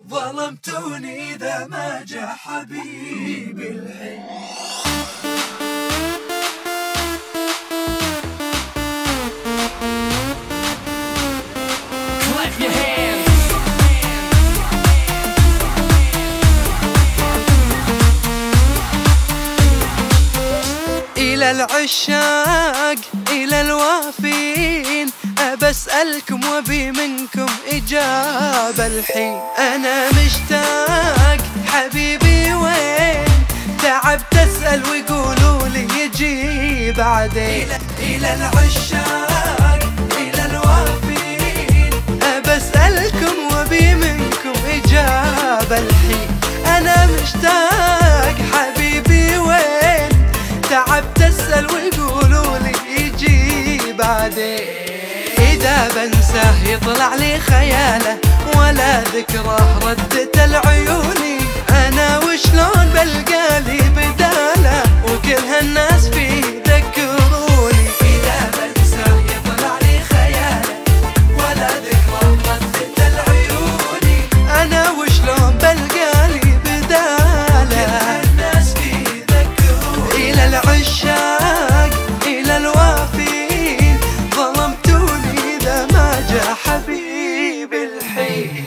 ظلمتوني إذا ما جا حبيبي الحين. إلى العشاق إلى الوافين بسألكم وبي منكم إجابة الحين. أنا مشتاق حبيبي وين، تعبت أسأل ويقولوا لي يجي بعدين. إلى العشاق إلى الوافين بسألكم وبي منكم إجابة الحين. أنا مشتاق حبيبي وين، تعبت أسأل ويقولوا لي يجي بعدين. إذا بنساه يطلع لي خياله، ولا ذكره ردت العيوني. أنا وشلون بلقى لي بداله، وكل هالناس فيه ذكروني. إذا بنساه يطلع لي خياله، ولا ذكره ردت العيوني. أنا وشلون بلقى لي بداله، كل هالناس فيه ذكروني. إلى العشاق إلى الوافين ظلمتوني إذا ما جا حبيبي الحين.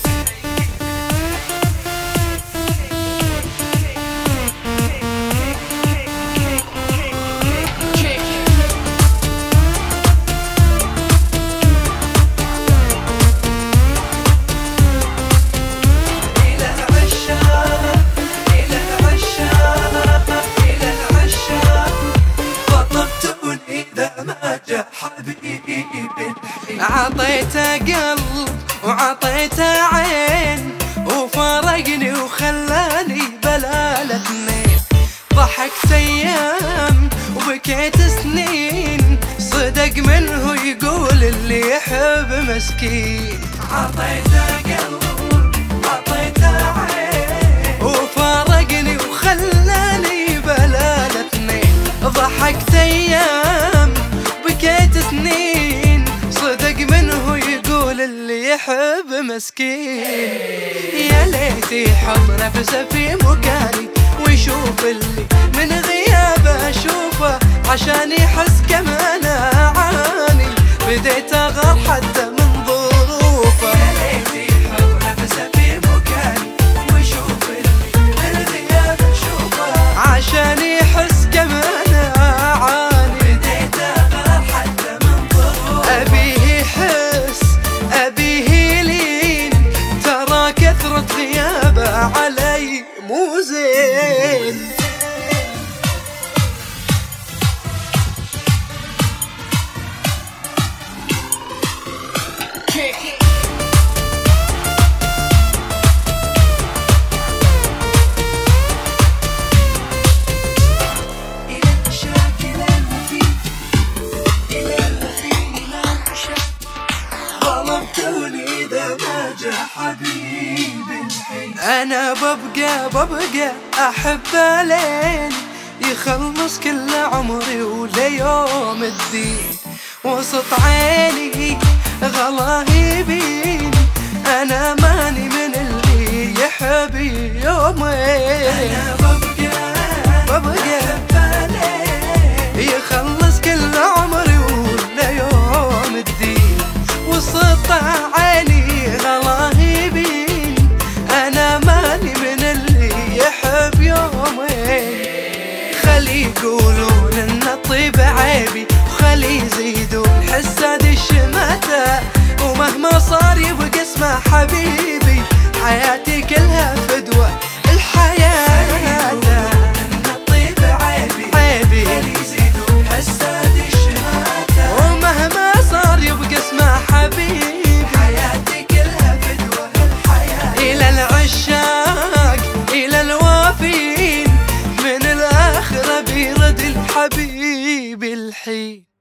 عطيته قلب وعطيته عين، وفارقني وخلاني بلالة اثنين. ضحكت ايام وبكيت سنين، صدق منه يقول اللي يحب مسكين. عطيته قلب وعطيته عين، وفارقني وخلاني بلالة اثنين. ضحكت ايام وبكيت سنين، صدق منه يقول اللي يحب مسكين. يا ليتي يحط نفسه في مكاني، ويشوف اللي من غيابه اشوفه، عشان يحس كم انا اعاني. بديت اغار حتى من ظروفه. يا ليتي يحط نفسه في مكاني، ويشوف اللي من غيابه اشوفه، عشان يحس كم انا اعاني. بديت اغار حتى من ظروفه. أبيه يحس أبيه يلين، ترى كثرة غيابه علي مو زين. إذا ما جا حبيبي الحين. أنا ببقى أحبه لين يخلص كل عمري وليوم الدين. وسط عيني غلاه يبين، أنا ماني من اللي يحب يومين. أنا ببقى أحبه لين يخلص كل عمري وليوم الدين. وسط عيني غلاه يبين، أنا ماني من اللي يحب يومين. خلي يقولون إن الطيب عيبي، وخلي يزيدون حساد الشماتة، ومهما صار يبقى اسمه حبيبي. حياتي كلها فدوة الحياة. الطيب عيبي، خلي يزيدون حساد الشماتة، ومهما صار يبقى اسمه حبيبي. حياتي كلها فدوة الحياة. إلى العشاق إلى الوافين، من الآخرة بيرد الحبيب الحين.